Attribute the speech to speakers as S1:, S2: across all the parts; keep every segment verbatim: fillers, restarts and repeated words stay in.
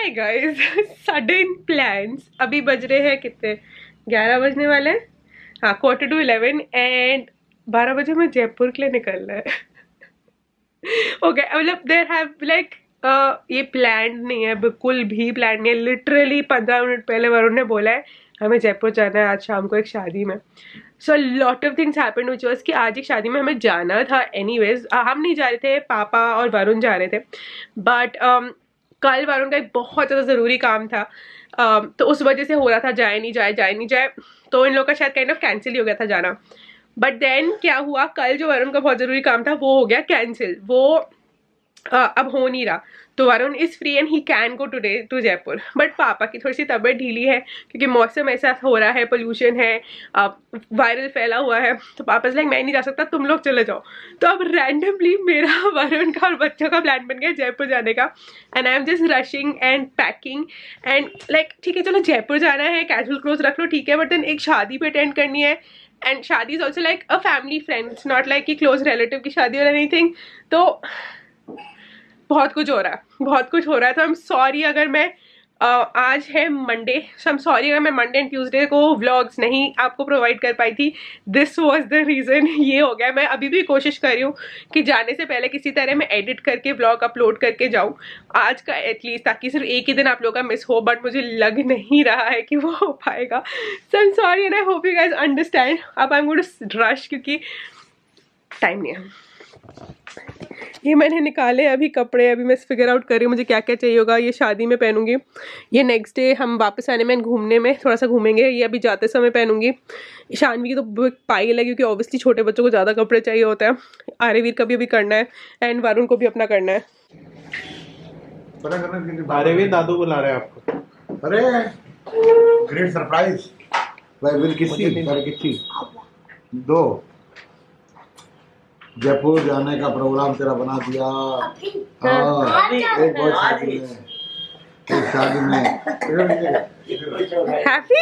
S1: Hi guys, sudden plans. अभी बज रहे हैं कितने, ग्यारह बजने वाले हैं, हाँ क्वार्टर टू इलेवन, एंड बारह बजे मैं जयपुर के लिए निकलना है। ओके, मतलब देयर हैव लाइक ये प्लान नहीं है, बिल्कुल भी प्लान नहीं है। लिटरली पंद्रह मिनट पहले वरुण ने बोला है हमें जयपुर जाना है आज शाम को एक शादी में। So lot of things happened which was कि आज एक शादी में हमें जाना था। एनीवेज हम नहीं जा रहे थे, पापा और वरुण जा रहे थे, बट um, कल वरुण का एक बहुत ज़्यादा ज़रूरी काम था, um, तो उस वजह से हो रहा था जाए नहीं जाए जाए नहीं जाए, तो इन लोगों का शायद काइंड ऑफ कैंसिल ही हो गया था जाना। बट देन क्या हुआ, कल जो वरुण का बहुत ज़रूरी काम था वो हो गया कैंसिल, वो Uh, अब हो नहीं रहा। तो Varun is free and he can go today to Jaipur, but पापा की थोड़ी सी तबीयत ढीली है क्योंकि मौसम ऐसा हो रहा है, पोल्यूशन है, वायरल फैला हुआ है, तो पापा से लाइक मैं नहीं जा सकता, तुम लोग चले जाओ। तो अब रैंडमली मेरा वरुण का और बच्चों का प्लान बन गया जयपुर जाने का, and I am just rushing and packing and like ठीक है चलो जयपुर जाना है, कैजुअल क्लोथ रख लो ठीक है, बट देन एक शादी पे अटेंड करनी है, एंड शादी is also like a family friend, it's not like कि क्लोज रिलेटिव की शादी और एनीथिंग। तो बहुत कुछ हो रहा है, बहुत कुछ हो रहा है। तो आई एम सॉरी अगर मैं uh, आज है Monday, so I am sorry अगर मैं मंडे एंड ट्यूसडे को व्लॉग्स नहीं आपको प्रोवाइड कर पाई थी। दिस वाज द रीज़न, ये हो गया। मैं अभी भी कोशिश कर रही हूँ कि जाने से पहले किसी तरह मैं एडिट करके व्लॉग अपलोड करके जाऊँ आज का एटलीस्ट, ताकि सिर्फ एक ही दिन आप लोगों का मिस हो, बट मुझे लग नहीं रहा है कि वो हो पाएगा। So I am sorry and I hope you guys understand. अब I am going to rush क्योंकि टाइम नहीं है। ये मैंने निकाले अभी कपड़े, अभी मैं फिगर आउट कर रही हूँ मुझे क्या क्या चाहिए होगा। ये शादी में पहनूंगी, ये नेक्स्ट डे हम वापस आने में घूमने में थोड़ा सा घूमेंगे, ये अभी जाते समय पहनूंगी। शानवी की तो पायल है क्योंकि ऑब्वियसली छोटे बच्चों को ज़्यादा कपड़े चाहिए होता है। आर्यवीर का भी अभी करना है एंड वरुण को भी अपना करना है।
S2: आर्यवीर दादू बुला रहे हैं आपको।
S3: अरे ग्रेट सरप्राइज। किसी दो जयपुर जाने का प्रोग्राम तेरा बना दिया। हाँ, एक बहुत शादी में, एक शादी में
S1: हैप्पी।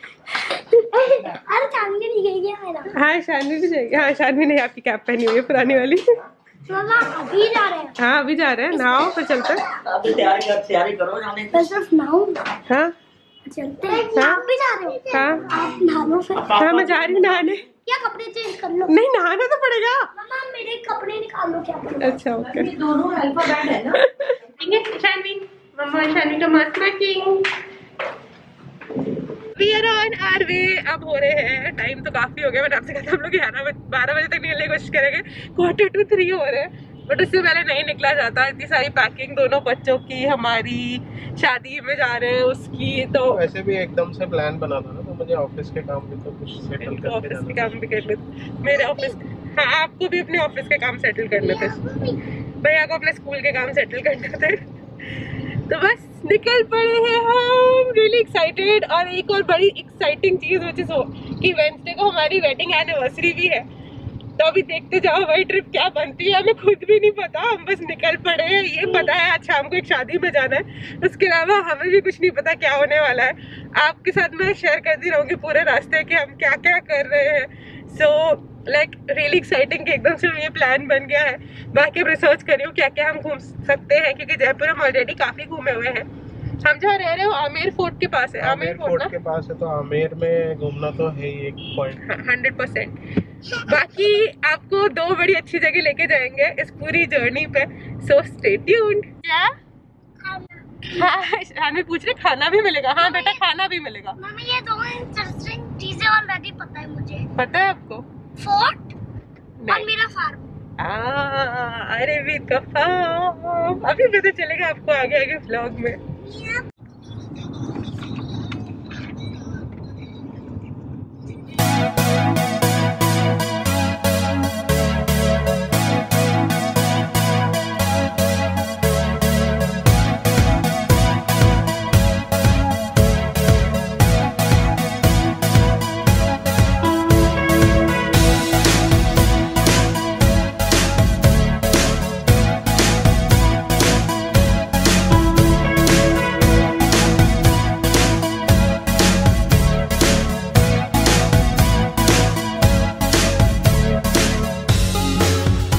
S4: अरे शानवी नहीं गई है मेरा।
S1: हाँ शानवी भी जाएगी। हाँ शानवी ने आपकी कैप पहनी हुई है पुरानी वाली।
S4: मामा अभी जा रहे हैं।
S1: हाँ अभी जा रहे हैं, नहाओ फिर चलते हैं।
S5: अभी तैयारी कर तैयारी करो जाने की।
S4: बस सिर्फ नहाऊं।
S1: हाँ
S4: चलते हैं। आप भी जा रहे हो?
S1: हाँ
S4: आप नहा लो फिर।
S1: हाँ मैं जा रही हूँ नहाने।
S4: क्या कपड़े चेंज कर लो।
S1: नहीं नहाना तो पड़ेगा।
S4: मामा मेरे कपड़े निकाल लो क्या करो।
S1: अच्छा ओके।
S5: दोनों अल्फाबेट है ना।
S1: ठीक है शानवी, मम्मा शानवी का मस्त matching. We are on our way। अब हो रहे हैं, टाइम तो काफी हो गया, मैंने आपसे कहा था हम लोग ग्यारह बजे बारह बजे तक निकलने की कोशिश करेंगे, क्वार्टर टू थ्री हो रहे हैं, बट उससे पहले नहीं निकला जाता। इतनी सारी पैकिंग, दोनों बच्चों की, हमारी शादी में जा रहे हैं उसकी, तो
S2: वैसे भी एकदम से प्लान बना था ना, तो मुझे ऑफिस के काम भी तो कुछ सेटल करके
S1: ऑफिस के
S2: जाना
S1: काम भी करने थे मेरे ऑफिस। हाँ आपको भी अपने ऑफिस के काम सेटल करने थे, भैया को अपने स्कूल के काम सेटल करने थे। तो बस निकल पड़े हैं हम, रियली एक्साइटेड। और एक और बड़ी एक्साइटिंग चीज विच इज कि वेडनेसडे को हमारी वेडिंग एनिवर्सरी भी है, तो अभी देखते जाओ हमारी ट्रिप क्या बनती है। हमें खुद भी नहीं पता, हम बस निकल पड़े हैं। ये पता है आज शाम को एक शादी में जाना है, उसके अलावा हमें भी कुछ नहीं पता क्या होने वाला है। आपके साथ मैं शेयर करती रहूंगी पूरे रास्ते कि हम क्या क्या कर रहे हैं। सो लाइक रियली एक्साइटिंग कि एकदम से ये प्लान बन गया है। बाकी अब रिसर्च कर रही हूँ क्या क्या हम घूम सकते हैं, क्योंकि जयपुर हम ऑलरेडी काफी घूमे हुए हैं। हम जहाँ रह रहे हो आमेर फोर्ट के पास है। आमेर फोर्ट
S2: के पास है, तो आमेर में घूमना तो है ही एक पॉइंट।
S1: Hundred percent. बाकी आपको दो बड़ी अच्छी जगह लेके जाएंगे इस पूरी जर्नी पे, सो स्टे ट्यून्ड। क्या हाँ मैं पूछ रहे खाना भी मिलेगा? हाँ बेटा खाना भी मिलेगा।
S4: मम्मी ये दो इंटरेस्टिंग चीजें ऑलरेडी पता है मुझे।
S1: पता है आपको?
S4: फोर्ट और मेरा फार्म।
S1: अरे भी का फार्म अभी पता चलेगा आपको आगे आगे व्लॉग में।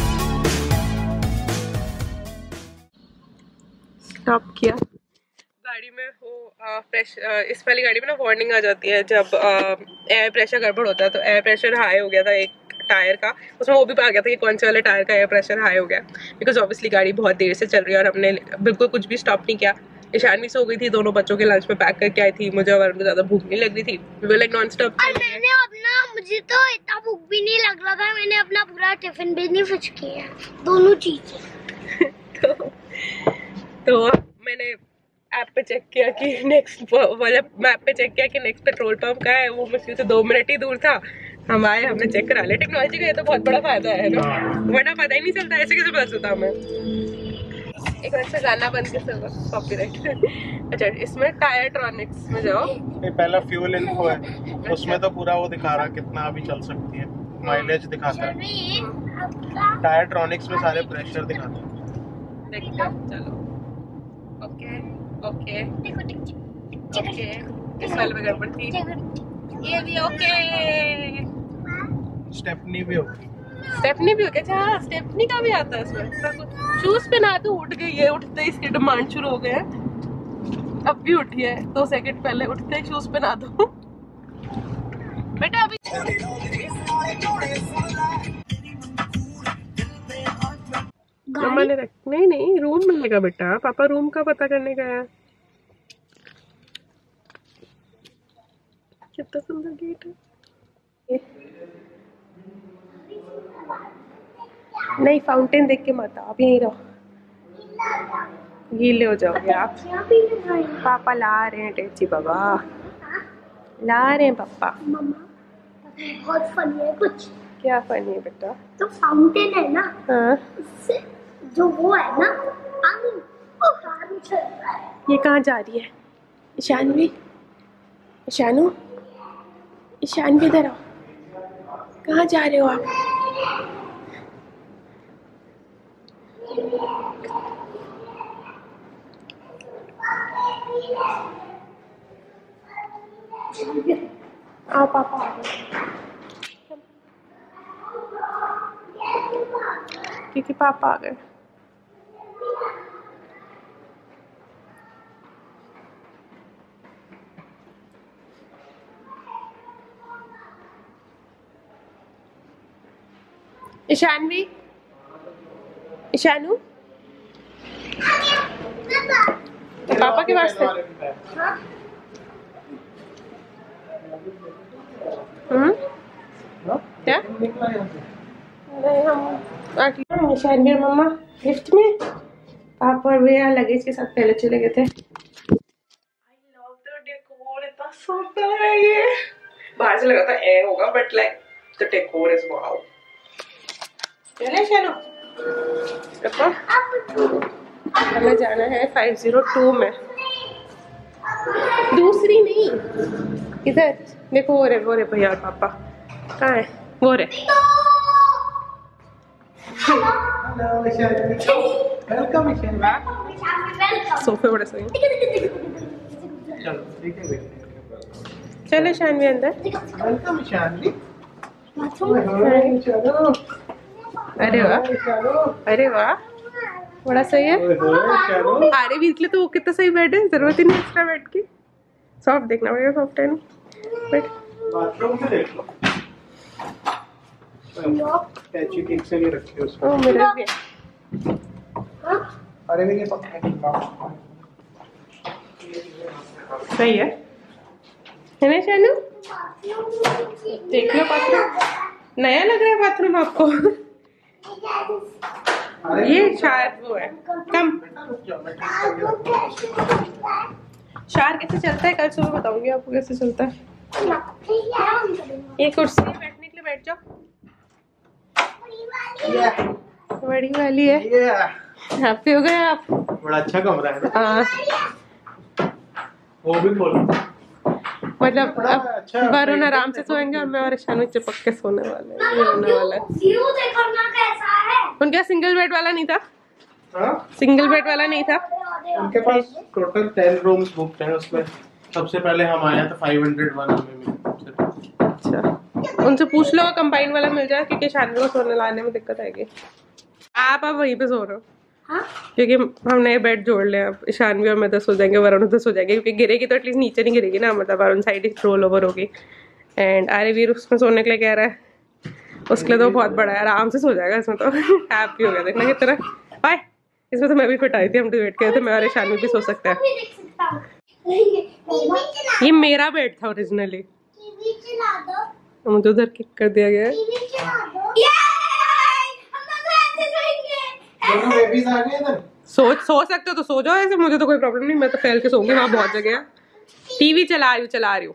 S1: स्टॉप किया, गाड़ी में वो प्रेशर, इस वाली गाड़ी में ना वार्निंग आ जाती है जब एयर प्रेशर गड़बड़ होता है। तो एयर प्रेशर हाई हो गया था एक टायर का, उसमें वो भी आ गया था कि कौन से वाले टायर का एयर प्रेशर हाई हो गया, बिकॉज ऑब्वियसली गाड़ी बहुत देर से चल रही है और हमने बिल्कुल कुछ भी स्टॉप नहीं किया। ईशान भी सो गई थी, दोनों बच्चों के लंच में पैक करके आई थी, मुझे और उनको ज्यादा भूख नहीं लग रही थी, वी लाइक नॉन स्टॉप।
S4: और मैंने अपना, मुझे तो इतना भूख भी नहीं लग रहा था, मैंने अपना पूरा टिफिन भी नहीं फिश किया, दोनों चीजें।
S1: तो, तो मैंने ऐप पे चेक किया कि नेक्स्ट मतलब मैप पे चेक किया कि नेक्स्ट पेट्रोल पंप का है, वो मुश्किल से दो मिनट ही दूर था। हम आए, हमने चेक करा लिया। टेक्नोलॉजी का ये तो बहुत बड़ा फायदा है ना, वरना पता ही नहीं चलता, ऐसे कैसे पता चलता हमें। एक मिनट से गाना बंद कैसे होगा, कॉपीराइट। अच्छा, इसमें टायर ट्रॉनिक्स में जाओ,
S2: ये पहला फ्यूल इन्फो है, उसमें तो पूरा वो दिखा रहा कितना अभी चल सकती है, माइलेज दिखाता है। टायर ट्रॉनिक्स में सारे प्रेशर दिखाते हैं।
S1: देखते हैं, चलो। ओके ओके ओके, इस वाले में गड़बड़ थी, ये भी ओके।
S2: स्टेपनी भी होगी,
S1: स्टेपनी भी हो गया। अच्छा, स्टेपनी का भी आता है इसमें। शूज पहना तो उठ गई है, उठते ही इसके डिमांड शुरू हो गए हैं। अब भी उठी है, दो सेकंड पहले उठते ही शूज पहना दो बेटा। अभी मम्मा ने रख, नहीं नहीं रूम मिलेगा बेटा, पापा रूम का पता करने गया। कितना सुंदर गेट है। नहीं, फाउंटेन देख के मत आओ, आप यहीं रहो, गीले हो जाओगे आप। पापा ला रहे हैं टेची, बाबा ला रहे हैं पापा।
S4: बहुत फनी है कुछ।
S1: क्या फनी है बेटा?
S4: तो फाउंटेन है ना,
S1: हाँ,
S4: उससे जो वो है ना पानी, वो पानी चल रहा है।
S1: ये कहाँ जा रही है? ईशानवी, ईशानू, ईशानवी इधर आओ, कहाँ जा रहे हो आप? आओ पापा आ गए, क्योंकि पापा आ गए। ईशानवी, ईशानू, पापा के वास्ते। हम्म, क्या? नहीं, हम ईशानवी और मम्मा लिफ्ट में, पापा और भैया लगेज के साथ पहले चले गए थे। आई लव द डेकोर, इतना सुंदर है ये। बाहर से लगा था ए होगा, but like the decor is wow. चले चलो, हमें जाना है फाइव ज़ीरो टू में, दूसरी नहीं, इधर देखो, वो रे वो रे भैया और पापा कहाँ है, वो रे।
S2: वेलकम
S1: सोफे बड़े सही।
S2: चलो ठीक है,
S1: चलो शानवी अंदर।
S2: वेलकम शानवी।
S1: चलो, अरे वाह, अरे वाह, बड़ा सही है। आरे भी निकले तो वो कितना सही बेड है, जरूरत ही नहीं एक्स्ट्रा बेड की। सॉफ्ट देखना पड़ेगा, सॉफ्ट है नहीं बेड।
S2: बाथरूम में देख लो, टैची ठीक से नहीं रखी उसको।
S1: ओ मिरर भी है।
S2: अरे नहीं, ये पक्का
S1: सही है, है ना शानू? देख लो बाथरूम, नया लग रहा है बाथरूम आपको। ये शायद वो है कम। शार कैसे चलता है कल सुबह बताऊंगी आपको कैसे चलता है। ये कुर्सी है, बैठने के लिए बैठ जाओ, बड़ी वाली है। हैप्पी हो गए आप?
S2: बड़ा अच्छा कमरा है ना।
S1: हाँ,
S2: वो भी खोलो,
S1: मतलब अब
S2: अच्छा
S1: वरुण आराम से सोएंगे और मैं और ईशान में चिपक के सोने वाले हैं। ये होने वाला है।
S4: व्यू देखो ना कैसा है।
S1: उनका सिंगल बेड वाला नहीं था?
S2: हाँ?
S1: सिंगल बेड वाला नहीं था?
S2: उनके पास टोटल टेन रूम्स बुक हैं, उसमें सबसे पहले हम आए तो फाइव हंड्रेड वन हमें मिला।
S1: अच्छा, उनसे पूछ लो कंबाइन वाला मिल जाए, क्योंकि शानवी को सोने लाने में दिक्कत आएगी। आप अब वहीं पे सो रहे हो, क्योंकि हम नए बेड जोड़ ले, अब ईशानवी और मैं तो सो जाएंगे, वरुण उधर सो जाएंगे, क्योंकि गिरेगी तो एटलीस्ट नीचे नहीं गिरेगी ना, मतलब वरुण साइड ही रोल ओवर होगी। एंड आर्यवीर उसमें सोने के लिए कह रहा है, उसके लिए तो बहुत बड़ा है, आराम से सो जाएगा इसमें तो। हैप्पी हो गया देखना कितना। बाय। इसमें तो मैं भी फिट आई थी, हम डिबेट किए थे, मैं और ईशानवी भी सो सकते हैं। ये मेरा बेड था ओरिजिनली, मुझे उधर किक कर दिया गया है। सोच सो सकते हो तो सो जाओ ऐसे, मुझे तो कोई प्रॉब्लम नहीं, मैं तो फैल के सोऊंगी, वहाँ बहुत जगह है। टीवी चला रही हूँ चला रही हूँ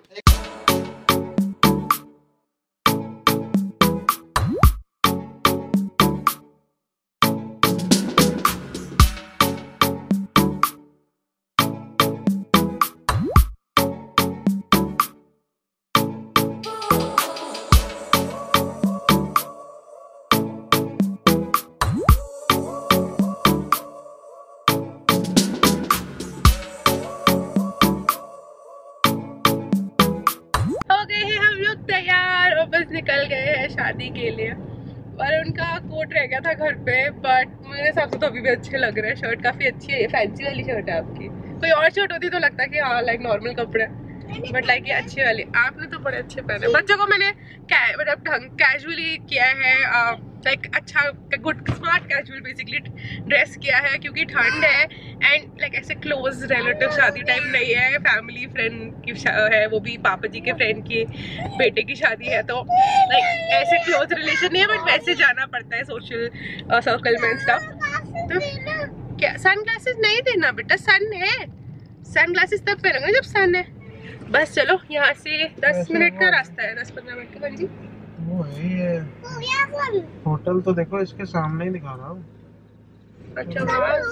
S1: तैयार और बस निकल गए हैं शादी के लिए। और उनका कोट रह गया था घर पे, बट मेरे हिसाब से तो अभी भी अच्छे लग रहे हैं। शर्ट काफी अच्छी है, फैंसी वाली शर्ट है आपकी। कोई और शर्ट होती तो लगता कि हाँ लाइक नॉर्मल कपड़े, बट लाइक ये अच्छी वाली। आपने तो बड़े अच्छे पहने, बच्चों को मैंने मतलब ढंग कैजुअली किया है, लाइक अच्छा good smart casual basically dress किया है, क्योंकि ठंड है एंड लाइक ऐसे क्लोज रिलेटिव शादी टाइप नहीं है, फैमिली फ्रेंड की है, वो भी पापा जी के फ्रेंड की बेटे की शादी है, तो लाइक ऐसे क्लोज रिलेशन नहीं है, बट वैसे जाना पड़ता है सोशल सर्कल में स्टफ। तो क्या सन ग्लासेस नहीं देना बेटा, सन है, सन ग्लासेस तब पहनेंगे जब सन है। बस चलो, यहाँ से दस मिनट का रास्ता है, दस पंद्रह मिनट का। जी
S2: वो है ये होटल, तो देखो इसके सामने ही दिखा रहा हूँ।
S1: अच्छा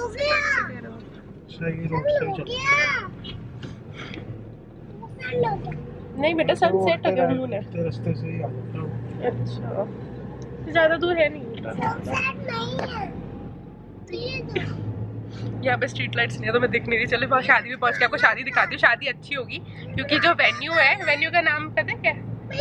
S2: सही रोड से चल।
S1: नहीं बेटा सनसेट है, मून है,
S2: तेरे रास्ते से ही आ जाता हूँ।
S1: अच्छा ज्यादा दूर है नहीं। यहाँ पे स्ट्रीट लाइट्स नहीं है तो मैं दिख नहीं रही। चलो वहाँ शादी में पहुँच के आपको शादी दिखाती हूँ। शादी अच्छी होगी क्योंकि जो वेन्यू है, वेन्यू का नाम पता है क्या?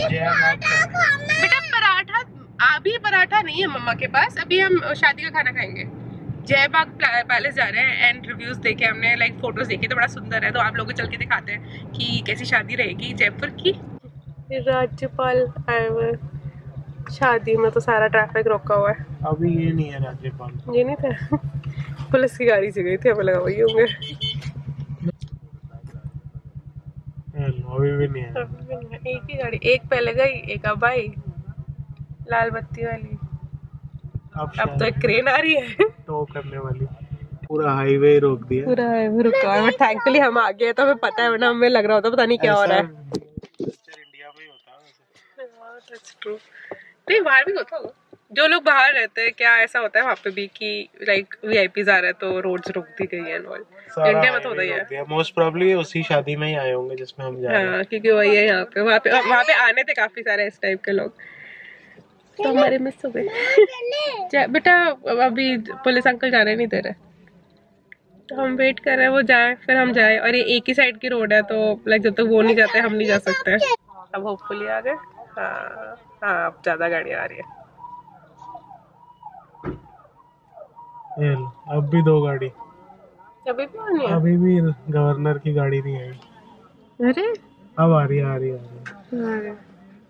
S1: बेटा पराठा, अभी पराठा नहीं है मम्मा के पास, अभी हम शादी का खाना खाएंगे। जयबाग पैलेस जा रहे हैं एंड रिव्यूज देखे हमने, लाइक फोटोज देखे तो बड़ा सुंदर है, तो आप लोगों को चल के दिखाते हैं कि कैसी शादी रहेगी जयपुर की। राज्यपाल आए हुए, शादी में तो सारा ट्रैफिक रोका हुआ है।
S2: अभी ये नहीं है राज्यपाल,
S1: ये नहीं था, पुलिस की गाड़ी से गई थी, हमें लगा वही होंगे।
S2: अभी भी नहीं है,
S1: एक ही गाड़ी, एक पहले गई एक अब आई, लाल बत्ती वाली। अब, अब तो एक क्रेन आ रही है
S2: टो करने वाली। पूरा हाईवे रोक दिया,
S1: पूरा हाईवे रुका है। थैंकफुली हम आ गए तो हमें पता है, वरना हमें लग रहा होता पता नहीं क्या हो रहा है।
S2: इंडिया में ही होता है वैसे।
S1: नहीं बाहर भी होता होगा, जो लोग बाहर रहते हैं क्या ऐसा होता है वहाँ पे भी कि लाइक वीआईपीज आ रहे हैं तो रोड्स रोक दी गई है। इंडिया में तो होता ही है।
S2: मोस्ट प्रोबेबली उसी शादी में ही आए होंगे जिसमें हम जा रहे हैं।
S1: हाँ, क्योंकि वही है यहाँ पे, वहाँ पे वहाँ पे आने थे काफी सारे इस टाइप के लोग, तो हमारे मिस हो गए। बेटा अभी पुलिस अंकल जाने नहीं दे रहे, तो हम वेट कर रहे हैं वो जाए फिर हम जाए। और ये एक ही साइड की रोड है, तो लाइक जब तक वो नहीं जाते हम नहीं जा सकते। अब होपफुली आ गए। हाँ हाँ, अब ज्यादा गाड़ियाँ आ रही है।
S2: अब भी दो गाड़ी,
S1: अभी भी नहीं है?
S2: अभी भी गवर्नर की गाड़ी नहीं आई।
S1: अरे
S2: अब आ रही है, आ रही है, आ रही है।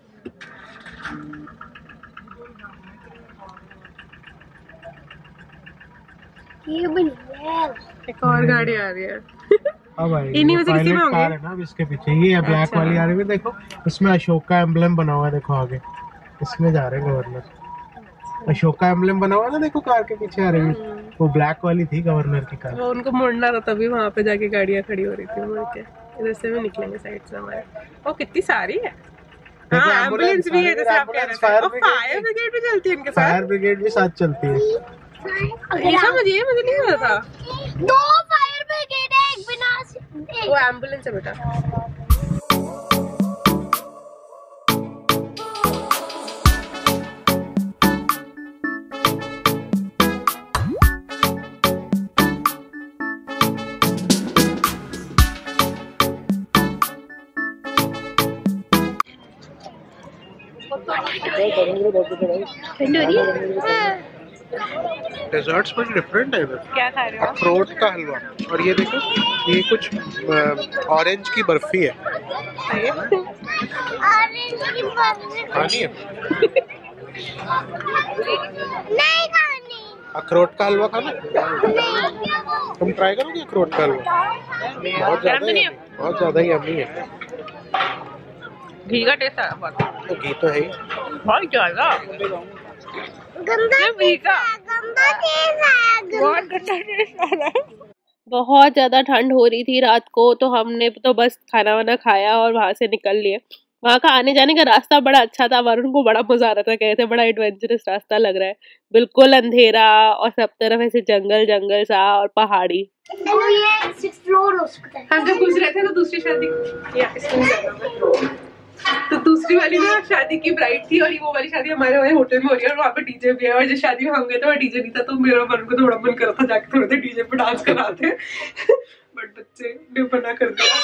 S4: ये बनी है,
S1: एक और गाड़ी आ रही है।
S2: अब आएगी।
S1: इन्हीं में से किसी में होंगे।
S2: कार है ना अब इसके पीछे, ये है ब्लैक
S1: अच्छा।
S2: वाली आ रही है, देखो इसमें अशोक का एम्ब्लेम बना हुआ है, देखो आगे इसमें जा रहे हैं गवर्नर। अशोक का एम्ब्लेम बना हुआ है ना, देखो कार के पीछे आ रही है, वो ब्लैक वाली थी गवर्नर की कार।
S1: वो उनको मुड़ना था तभी वहाँ पे जाके गाड़ियाँ खड़ी हो रही थी मुड़ के। इधर से भी निकलेंगे साइड से हमारे। वो कितनी सारी है। हाँ एम्बुलेंस भी है, जैसे आप कह रहे थे। फायर ब्रिगेड भी चलती है इनके साथ।
S2: फायर ब्रिगेड भी साथ चलती है।
S1: ऐसा मुझे ये मुझे नहीं पता था।
S4: दो फायर ब्रिगेड है, एक बिना
S1: वो एम्बुलेंस है बेटा।
S2: डेजर्ट्स में डिफरेंट है इधर।
S1: क्या खा रहे हो?
S2: अखरोट का हलवा, और ये देखो ये कुछ ऑरेंज की बर्फी है। खानी है?
S4: नहीं खानी।
S2: अखरोट का हलवा खाना? तुम ट्राई करोगे अखरोट का हलवा? बहुत ज्यादा
S1: नहीं
S2: है, बहुत ज्यादा ही यम्मी है।
S1: घी का टेस्ट आ बहुत।
S2: तो घी तो है ही।
S1: बहुत ज्यादा
S4: गंदा
S1: घी का
S4: गंदा टेस्ट आया।
S1: बहुत गंदा टेस्ट आ रहा है। बहुत ज्यादा ठंड हो रही थी रात को, तो हमने तो बस खाना वाना खाया और वहां से निकल लिए। वहाँ का आने जाने का रास्ता बड़ा अच्छा था, वरुण को बड़ा मजा आ रहा था, कह रहे थे बड़ा एडवेंचरस रास्ता लग रहा है, बिल्कुल अंधेरा और सब तरफ ऐसे जंगल जंगल सा और पहाड़ी।
S4: तो ये सिक्स फ्लोर हो सकता है।
S1: हम जब गुजरे थे तो दूसरी शादी या इसमें जगह तो दूसरी वाली ना शादी की ब्राइड थी, और वो वाली शादी हमारे वही होटल में हो रही है, और वहाँ पे डीजे भी है। और जिस शादी में हम गए थे वहाँ डीजे नहीं था, तो मेरा मन को थोड़ा मन कर रहा था जाके थोड़े देर डीजे पे डांस कराते बट बच्चे ने मना कर दिया।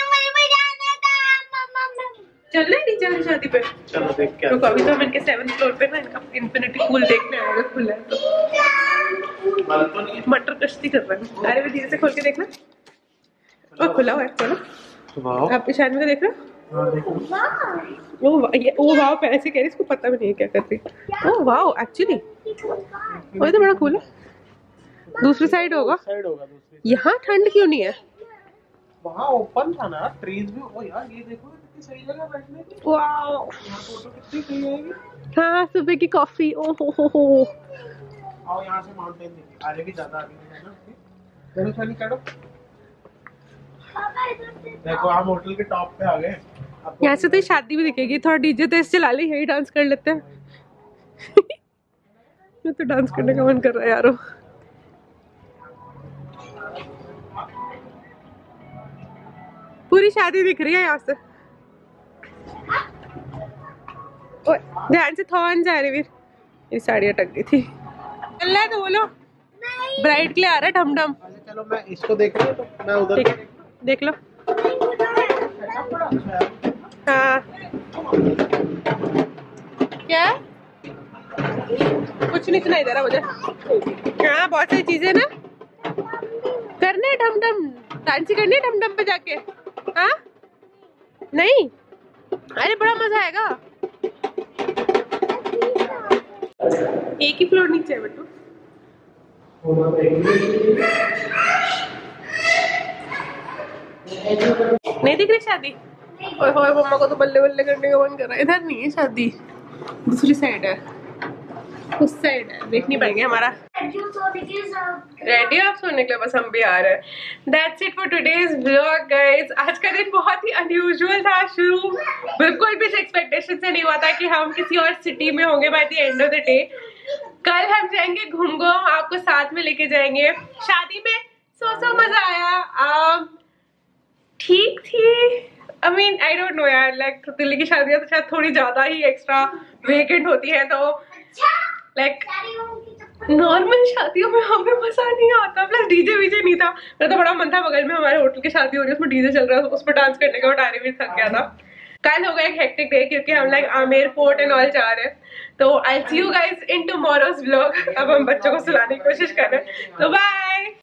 S1: चल रहे डीजे वाली शादी पे?
S2: चलो देख के
S1: तो कभी तो हम इनके सेवन फ्लोर पे ना इनका इन्फिनिटी पूल देखने आए, अगर खुला है तो।
S2: बंद तो नहीं है?
S1: मटर कश्ती कर रहे हैं। अरे वो धीरे से खोल के देखना, और खुला हुआ है। चलो
S2: वाह,
S1: आप इशान में देखना।
S2: हाँ, देखो।
S1: वो वा- ये वो वाव ऐसे कह रही, इसको पता भी नहीं है क्या कर रही। ओ वाव एक्चुअली वो तो बड़ा कूल है। दूसरी साइड होगा।
S2: साइड होगा दूसरी।
S1: यहाँ ठंड क्यों नहीं है?
S2: वहाँ ओपन था ना, ट्रीज भी। ओ यार ये देखो कितनी सही जगह बैठने की।
S1: वाव
S2: यहाँ फोटो कितनी सही आएगी।
S1: हाँ, सुबह की कॉफी। ओ हो हो हो।
S2: आओ यहाँ से माउंटेन देखिए, आगे भी ज्यादा आगे है ना। चलो चलो चलो, देखो हम होटल के टॉप पे आ गए।
S1: यहाँ से तो शादी भी दिखेगी। थोड़ा डीजे तेज चला ले, यही डांस कर लेते हैं मुझे तो डांस करने का मन कर रहा है यारो। पूरी शादी दिख रही है यहाँ से। ओए, ध्यान से थॉन जा रही वीर, ये साड़ी अटक गई थी। चल रहा है तो बोलो। ब्राइड के लिए आ रहा है ढमढम।
S2: चलो मैं इसको देख रहा हूँ, तो मैं उधर
S1: ठीक है, देख लो। हाँ क्या? कुछ नहीं सुनाई दे रहा मुझे। हाँ बहुत सारी चीजें ना करने हैं, ढमढम डांस करनी है ढमढम पे जाके। हाँ नहीं, अरे बड़ा मजा आएगा। एक ही फ्लोर नीचे है बेटू। नहीं दिख रही शादी? और और मम्मा को तो बल्ले बल्ले करने का मन कर रहा है। इधर नहीं है शादी, दूसरी साइड है, उस साइड है, देखनी पड़ेगी हमारा। रेडी आप सोने के लिए? बस हम भी आ रहे हैं। That's it for today's vlog guys। आज का दिन बहुत ही अनयूजुअल था। शुरू बिल्कुल भी एक्सपेक्टेशन से नहीं हुआ था कि हम किसी और सिटी में होंगे by the end of the day. कल हम जाएंगे घूमगो, आपको साथ में लेके जाएंगे। शादी में सो सो मजा आया, ठीक थी। I mean I don't know यार, लाइक दिल्ली की शादियां तो शायद थोड़ी ज्यादा ही एक्स्ट्रा वेकेंट होती है, तो लाइक नॉर्मल शादियों में हमें मजा नहीं आता। प्लस डीजे वीजे नहीं था। मेरा तो बड़ा मन था, बगल में हमारे होटल की शादी हो रही है, उसमें डीजे चल रहा है, उस पर डांस करने का, टारे भी थक गया था। कल होगा एक हेक्टिक डे, क्योंकि हम like Amer fort and all जा रहे हैं। तो I see you guys in tomorrow's vlog. अब हम बच्चों को सुलाने की कोशिश कर रहे हैं, तो बाय।